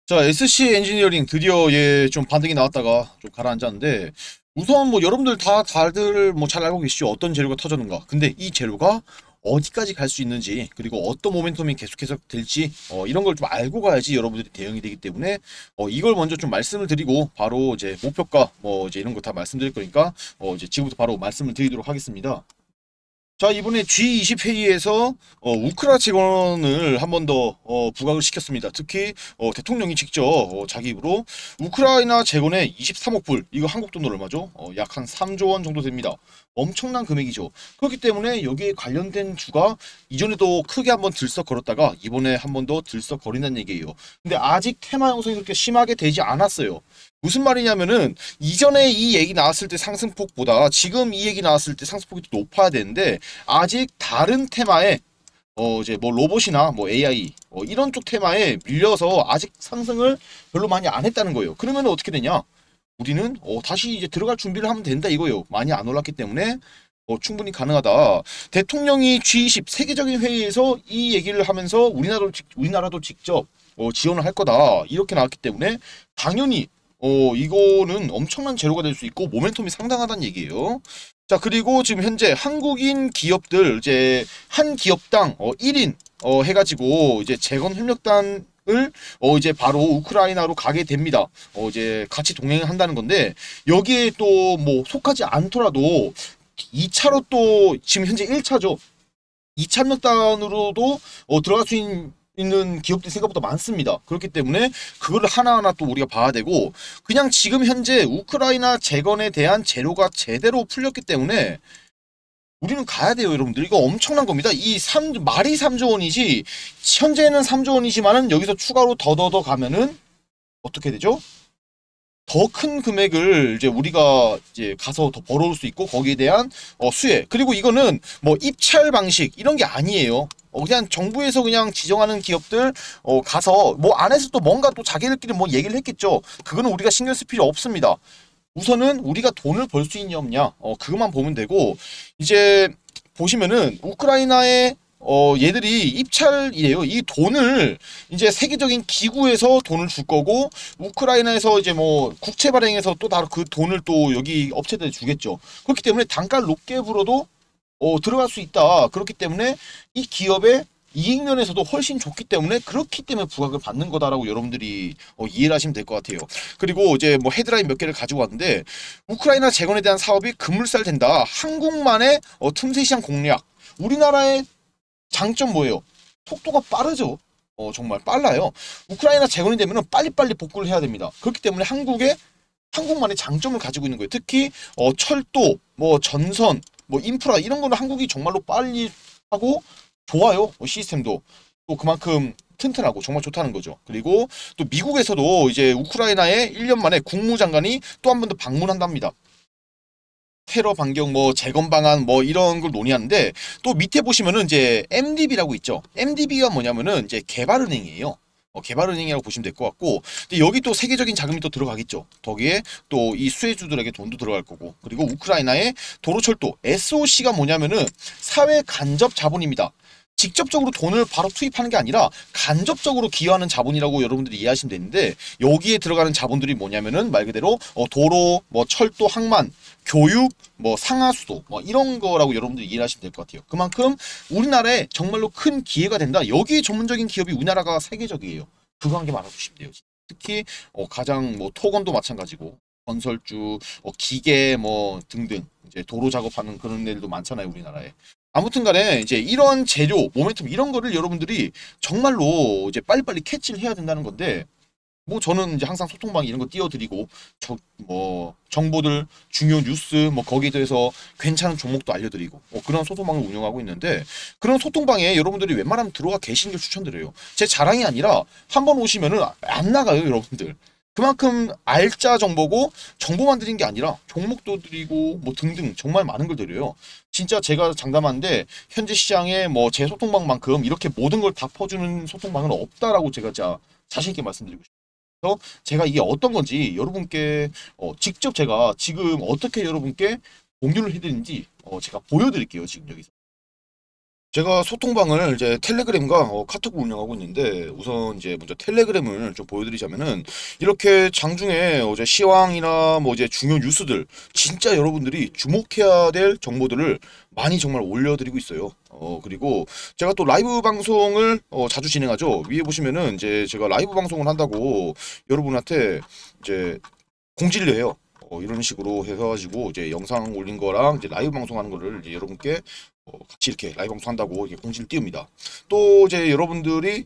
자, SC 엔지니어링 드디어 좀 반등이 나왔다가 좀 가라앉았는데, 우선 뭐 여러분들 다들 뭐 잘 알고 계시죠? 어떤 재료가 터졌는가. 근데 이 재료가 어디까지 갈 수 있는지, 그리고 어떤 모멘텀이 계속해서 될지, 이런 걸 좀 알고 가야지 여러분들이 대응이 되기 때문에, 이걸 먼저 좀 말씀을 드리고, 바로 이제 목표가, 뭐 이제 이런 거 다 말씀드릴 거니까, 이제 지금부터 바로 말씀을 드리도록 하겠습니다. 자, 이번에 G20 회의에서 우크라 재건을 한 번 더 부각을 시켰습니다. 특히 대통령이 직접 자기 입으로 우크라이나 재건에 23억 불, 이거 한국 돈으로 얼마죠? 약 한 3조 원 정도 됩니다. 엄청난 금액이죠. 그렇기 때문에 여기에 관련된 주가 이전에도 크게 한번 들썩거렸다가 이번에 한 번 더 들썩거린다는 얘기예요. 근데 아직 테마 형성이 그렇게 심하게 되지 않았어요. 무슨 말이냐면은 이전에 이 얘기 나왔을 때 상승폭보다 지금 이 얘기 나왔을 때 상승폭이 더 높아야 되는데 아직 다른 테마에 이제 뭐 로봇이나 뭐 AI 이런 쪽 테마에 밀려서 아직 상승을 별로 많이 안 했다는 거예요. 그러면 어떻게 되냐? 우리는 다시 이제 들어갈 준비를 하면 된다 이거예요. 많이 안 올랐기 때문에 충분히 가능하다. 대통령이 G20 세계적인 회의에서 이 얘기를 하면서 우리나라도 직접 지원을 할 거다 이렇게 나왔기 때문에 당연히 이거는 엄청난 재료가 될 수 있고 모멘텀이 상당하다는 얘기예요. 자, 그리고 지금 현재 한국인 기업들 이제 한 기업당 1인 해가지고 이제 재건 협력단을 이제 바로 우크라이나로 가게 됩니다. 이제 같이 동행한다는 건데 여기에 또 뭐 속하지 않더라도 2차로 또 지금 현재 1차죠. 2차 협력단으로도 들어갈 수 있는 기업들이 생각보다 많습니다. 그렇기 때문에 그거를 하나하나 또 우리가 봐야 되고 그냥 지금 현재 우크라이나 재건에 대한 재료가 제대로 풀렸기 때문에 우리는 가야 돼요, 여러분들. 이거 엄청난 겁니다. 말이 3조 원이지 현재는 3조 원이지만은 여기서 추가로 더더더 가면은 어떻게 되죠? 더 큰 금액을 이제 우리가 이제 가서 더 벌어올 수 있고 거기에 대한 수혜, 그리고 이거는 뭐 입찰 방식 이런 게 아니에요. 그냥 정부에서 그냥 지정하는 기업들 가서 뭐 안에서 또 뭔가 또 자기들끼리 뭐 얘기를 했겠죠. 그거는 우리가 신경 쓸 필요 없습니다. 우선은 우리가 돈을 벌 수 있냐 없냐 그것만 보면 되고 이제 보시면은 우크라이나의 얘들이 입찰이래요. 이 돈을 이제 세계적인 기구에서 돈을 줄 거고 우크라이나에서 이제 뭐 국채 발행해서 또 다른 그 돈을 또 여기 업체들에 주겠죠. 그렇기 때문에 단가를 높게 불어도 들어갈 수 있다. 그렇기 때문에 이 기업의 이익 면에서도 훨씬 좋기 때문에 그렇기 때문에 부각을 받는 거다라고 여러분들이 이해를 하시면 될 것 같아요. 그리고 이제 뭐 헤드라인 몇 개를 가지고 왔는데 우크라이나 재건에 대한 사업이 급물살 된다. 한국만의 틈새 시장 공략. 우리나라의 장점 뭐예요? 속도가 빠르죠. 정말 빨라요. 우크라이나 재건이 되면 빨리빨리 복구를 해야 됩니다. 그렇기 때문에 한국만의 장점을 가지고 있는 거예요. 특히 철도, 뭐 전선, 뭐 인프라 이런 거는 한국이 정말로 빨리 하고 좋아요. 시스템도 또 그만큼 튼튼하고 정말 좋다는 거죠. 그리고 또 미국에서도 이제 우크라이나에 1년 만에 국무장관이 또 한 번 더 방문한답니다. 테러 반경 뭐 재건 방안 뭐 이런 걸 논의하는데 또 밑에 보시면은 이제 MDB라고 있죠. MDB가 뭐냐면은 이제 개발은행이에요. 개발은행이라고 보시면 될 것 같고, 근데 여기 또 세계적인 자금이 또 들어가겠죠. 거기에 또 이 수혜주들에게 돈도 들어갈 거고, 그리고 우크라이나의 도로철도 SOC가 뭐냐면은 사회 간접 자본입니다. 직접적으로 돈을 바로 투입하는 게 아니라 간접적으로 기여하는 자본이라고 여러분들이 이해하시면 되는데 여기에 들어가는 자본들이 뭐냐면은 말 그대로 도로, 뭐 철도, 항만, 교육, 뭐 상하수도 뭐 이런 거라고 여러분들이 이해하시면 될 것 같아요. 그만큼 우리나라에 정말로 큰 기회가 된다. 여기에 전문적인 기업이 우리나라가 세계적이에요. 그거 한 개만 알아두시면 돼요. 특히 가장 뭐 토건도 마찬가지고 건설주, 기계 뭐 등등 이제 도로 작업하는 그런 애들도 많잖아요, 우리나라에. 아무튼 간에 이제 이런 재료, 모멘텀 이런 거를 여러분들이 정말로 이제 빨리빨리 캐치를 해야 된다는 건데 뭐 저는 이제 항상 소통방 이런 거 띄워드리고 뭐 정보들 중요 뉴스 뭐 거기에 대해서 괜찮은 종목도 알려드리고 그런 소통방을 운영하고 있는데 그런 소통방에 여러분들이 웬만하면 들어가 계시는 걸 추천드려요. 제 자랑이 아니라 한번 오시면은 안 나가요, 여러분들. 그만큼 알짜 정보고 정보만 드린 게 아니라 종목도 드리고 뭐 등등 정말 많은 걸 드려요. 진짜 제가 장담하는데 현재 시장에 뭐 제 소통방만큼 이렇게 모든 걸 다 퍼주는 소통방은 없다라고 제가 진짜 자신 있게 말씀드리고 싶어요. 그래서 제가 이게 어떤 건지 여러분께 직접 제가 지금 어떻게 여러분께 공유를 해드리는지 제가 보여드릴게요. 지금 여기서. 제가 소통방을 이제 텔레그램과 카톡을 운영하고 있는데, 우선 이제 먼저 텔레그램을 좀 보여드리자면은, 이렇게 장중에 이제 시황이나 뭐 이제 중요 뉴스들, 진짜 여러분들이 주목해야 될 정보들을 많이 정말 올려드리고 있어요. 그리고 제가 또 라이브 방송을 자주 진행하죠. 위에 보시면은 이제 제가 라이브 방송을 한다고 여러분한테 이제 공지를 해요. 이런 식으로 해가지고 이제 영상 올린 거랑 이제 라이브 방송하는 거를 이제 여러분께 같이 이렇게 라이브 방송한다고 이렇게 공지를 띄웁니다. 또 이제 여러분들이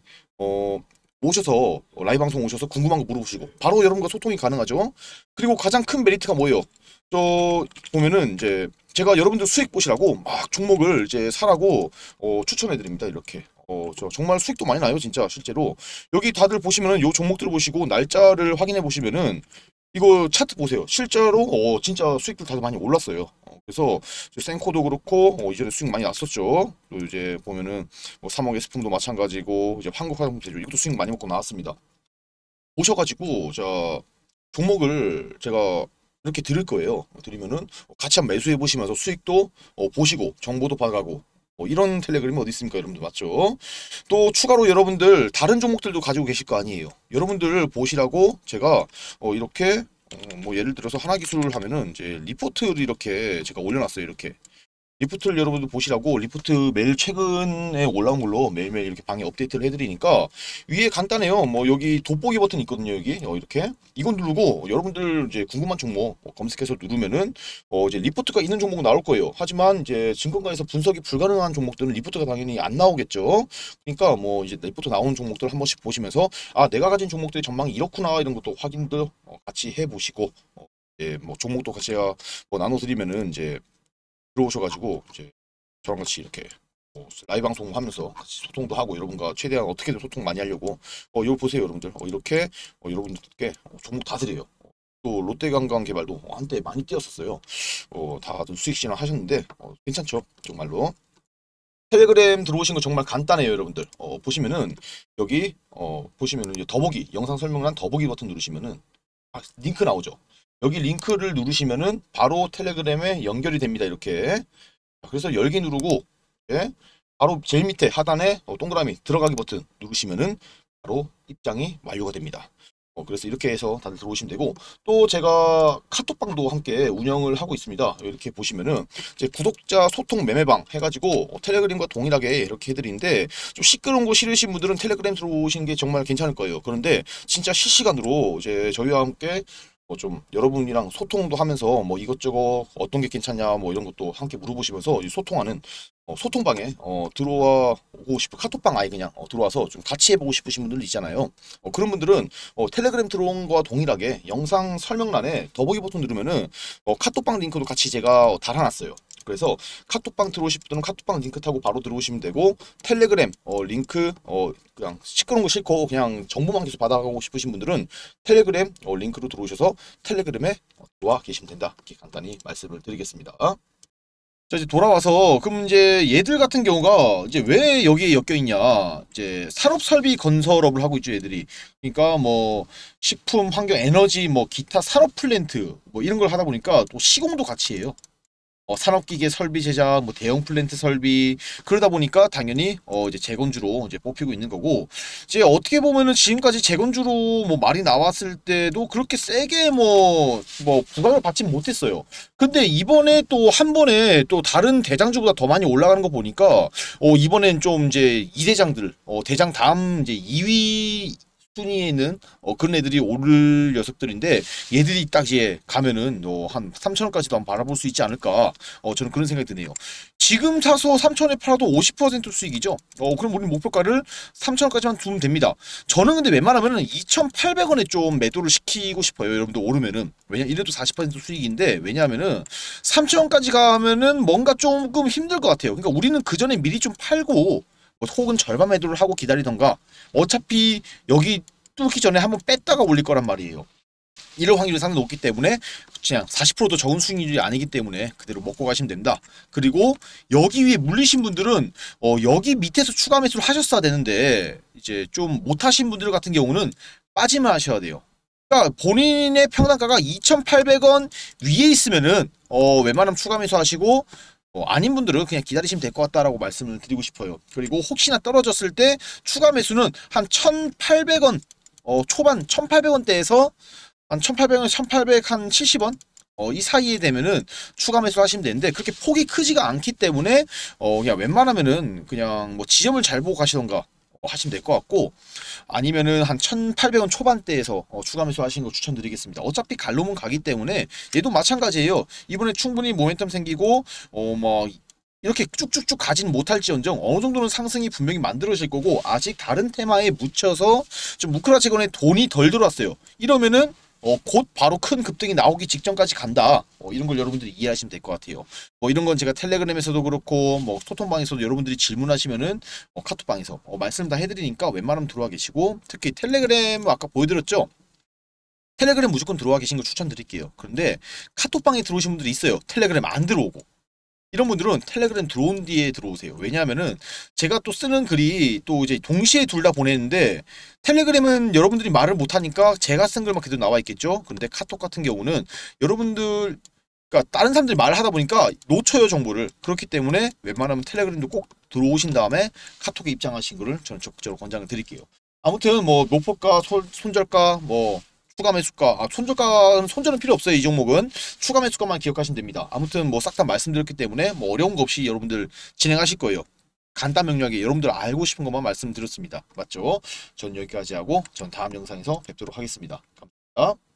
오셔서 라이브 방송 오셔서 궁금한 거 물어보시고 바로 여러분과 소통이 가능하죠. 그리고 가장 큰 메리트가 뭐예요? 저 보면은 이제 제가 여러분들 수익 보시라고 막 종목을 이제 사라고 추천해 드립니다. 이렇게. 저 정말 수익도 많이 나요, 진짜 실제로. 여기 다들 보시면은 요 종목들을 보시고 날짜를 확인해 보시면은 이거 차트 보세요. 실제로 진짜 수익들 다들 많이 올랐어요. 그래서 센코도 그렇고 이전에 수익 많이 났었죠. 또 이제 보면은 뭐 3억 S품도 마찬가지고 이제 한국화장품 제조 이것도 수익 많이 먹고 나왔습니다. 오셔가지고 자 종목을 제가 이렇게 드릴 거예요. 드리면은 같이 한번 매수해 보시면서 수익도 보시고 정보도 받아가고 이런 텔레그램이 어디 있습니까, 여러분들? 맞죠? 또 추가로 여러분들 다른 종목들도 가지고 계실 거 아니에요. 여러분들 보시라고 제가 이렇게 뭐 예를 들어서 하나기술을 하면은 이제 리포트를 이렇게 제가 올려놨어요. 이렇게 리포트를 여러분들 보시라고 리포트 매일 최근에 올라온 걸로 매일매일 이렇게 방에 업데이트를 해드리니까 위에 간단해요. 뭐 여기 돋보기 버튼 있거든요. 여기 이렇게 이건 누르고 여러분들 이제 궁금한 종목 검색해서 누르면은 이제 리포트가 있는 종목은 나올 거예요. 하지만 이제 증권가에서 분석이 불가능한 종목들은 리포트가 당연히 안 나오겠죠. 그러니까 뭐 이제 리포트 나오는 종목들 한 번씩 보시면서 아 내가 가진 종목들의 전망이 이렇구나 이런 것도 확인도 같이 해보시고 뭐 종목도 같이 제가 뭐 나눠드리면은 이제 들어오셔가지고 이제 저랑 같이 이렇게 라이브 방송하면서 같이 소통도 하고 여러분과 최대한 어떻게든 소통 많이 하려고 이거 보세요 여러분들 이렇게 여러분들께 종목 다 드려요. 또 롯데관광개발도 한때 많이 뛰었었어요. 다들 수익 실현 하셨는데 괜찮죠 정말로. 텔레그램 들어오신 거 정말 간단해요 여러분들. 보시면은 여기 보시면은 이제 더보기 영상 설명란 더보기 버튼 누르시면은 링크 나오죠. 여기 링크를 누르시면은 바로 텔레그램에 연결이 됩니다. 이렇게. 그래서 열기 누르고 예, 바로 제일 밑에 하단에 동그라미 들어가기 버튼 누르시면은 바로 입장이 완료가 됩니다. 그래서 이렇게 해서 다들 들어오시면 되고 또 제가 카톡방도 함께 운영을 하고 있습니다. 이렇게 보시면은 이제 구독자 소통 매매방 해가지고 텔레그램과 동일하게 이렇게 해드리는데 좀 시끄러운 거 싫으신 분들은 텔레그램 들어오시는 게 정말 괜찮을 거예요. 그런데 진짜 실시간으로 이제 저희와 함께 좀 여러분이랑 소통도 하면서 뭐 이것저것 어떤 게 괜찮냐 뭐 이런 것도 함께 물어보시면서 소통하는 소통방에 들어와 오고 싶은 카톡방 아예 그냥 들어와서 좀 같이 해보고 싶으신 분들 있잖아요. 그런 분들은 텔레그램 들어온 거와 동일하게 영상 설명란에 더보기 버튼 누르면은 카톡방 링크도 같이 제가 달아놨어요. 그래서 카톡방 들어오실 분들은 카톡방 링크 타고 바로 들어오시면 되고 텔레그램 링크 그냥 시끄러운 거 싫고 그냥 정보만 계속 받아가고 싶으신 분들은 텔레그램 링크로 들어오셔서 텔레그램에 들어와 계시면 된다. 이렇게 간단히 말씀을 드리겠습니다. 자 이제 돌아와서 그럼 이제 얘들 같은 경우가 이제 왜 여기에 엮여 있냐 이제 산업 설비 건설업을 하고 있죠 얘들이. 그러니까 뭐 식품 환경 에너지 뭐 기타 산업 플랜트 뭐 이런 걸 하다 보니까 또 시공도 같이 해요. 산업기계 설비 제작, 뭐 대형 플랜트 설비 그러다 보니까 당연히 이제 재건주로 이제 뽑히고 있는 거고 이제 어떻게 보면은 지금까지 재건주로 뭐 말이 나왔을 때도 그렇게 세게 뭐 부각을 받진 못했어요. 근데 이번에 또 한 번에 또 다른 대장주보다 더 많이 올라가는 거 보니까 이번엔 좀 이제 이대장들 대장 다음 이제 2위 순위에 있는 그런 애들이 오를 녀석들인데 얘들이 딱 이제 가면은 한 3,000원까지도 한번 바라볼 수 있지 않을까 저는 그런 생각이 드네요. 지금 사서 3,000원에 팔아도 50% 수익이죠. 그럼 우리 목표가를 3,000원까지만 두면 됩니다. 저는 근데 웬만하면은 2,800원에 좀 매도를 시키고 싶어요. 여러분들 오르면은 왜냐 이래도 40% 수익인데 왜냐하면은 3,000원까지 가면은 뭔가 조금 힘들 것 같아요. 그러니까 우리는 그 전에 미리 좀 팔고 혹은 절반 매도를 하고 기다리던가 어차피 여기 뚫기 전에 한번 뺐다가 올릴 거란 말이에요. 이럴 확률이 상당히 높기 때문에 그냥 40%도 적은 수익률이 아니기 때문에 그대로 먹고 가시면 된다. 그리고 여기 위에 물리신 분들은 여기 밑에서 추가 매수를 하셨어야 되는데 이제 좀 못하신 분들 같은 경우는 빠지만 하셔야 돼요. 그러니까 본인의 평단가가 2,800원 위에 있으면은 웬만하면 추가 매수 하시고 아닌 분들은 그냥 기다리시면 될 것 같다라고 말씀을 드리고 싶어요. 그리고 혹시나 떨어졌을 때 추가 매수는 한 1,800원 초반 1,800원대에서 한 1,800원, 1,800, 한 70원 이 사이에 되면은 추가 매수를 하시면 되는데 그렇게 폭이 크지가 않기 때문에 그냥 웬만하면은 그냥 뭐 지점을 잘 보고 가시던가 하시면 될 것 같고 아니면은 한 1,800원 초반대에서 추가 매수 하시는 거 추천드리겠습니다. 어차피 갈 놈은 가기 때문에 얘도 마찬가지예요. 이번에 충분히 모멘텀 생기고 뭐 이렇게 쭉쭉쭉 가진 못할지언정 어느 정도는 상승이 분명히 만들어질 거고 아직 다른 테마에 묻혀서 좀 무크라치건에 돈이 덜 들어왔어요. 이러면은 곧 바로 큰 급등이 나오기 직전까지 간다. 이런 걸 여러분들이 이해하시면 될 것 같아요. 뭐 이런 건 제가 텔레그램에서도 그렇고 뭐 토론방에서도 여러분들이 질문하시면은 카톡방에서 말씀 다 해드리니까 웬만하면 들어와 계시고 특히 텔레그램 아까 보여드렸죠. 텔레그램 무조건 들어와 계신 거 추천드릴게요. 그런데 카톡방에 들어오신 분들이 있어요. 텔레그램 안 들어오고. 이런 분들은 텔레그램 들어온 뒤에 들어오세요. 왜냐하면은 제가 또 쓰는 글이 또 이제 동시에 둘 다 보내는데 텔레그램은 여러분들이 말을 못하니까 제가 쓴 글만 그대로 나와 있겠죠. 근데 카톡 같은 경우는 여러분들 그러니까 다른 사람들이 말을 하다 보니까 놓쳐요 정보를. 그렇기 때문에 웬만하면 텔레그램도 꼭 들어오신 다음에 카톡에 입장하신 거를 저는 적극적으로 권장을 드릴게요. 아무튼 뭐 노폭가, 손절가, 뭐 추가 매수가, 손절은 필요 없어요. 이 종목은 추가 매수가만 기억하시면 됩니다. 아무튼 뭐 싹 다 말씀드렸기 때문에 뭐 어려운 거 없이 여러분들 진행하실 거예요. 간단 명료하게 여러분들 알고 싶은 것만 말씀드렸습니다. 맞죠? 전 여기까지 하고 전 다음 영상에서 뵙도록 하겠습니다. 감사합니다.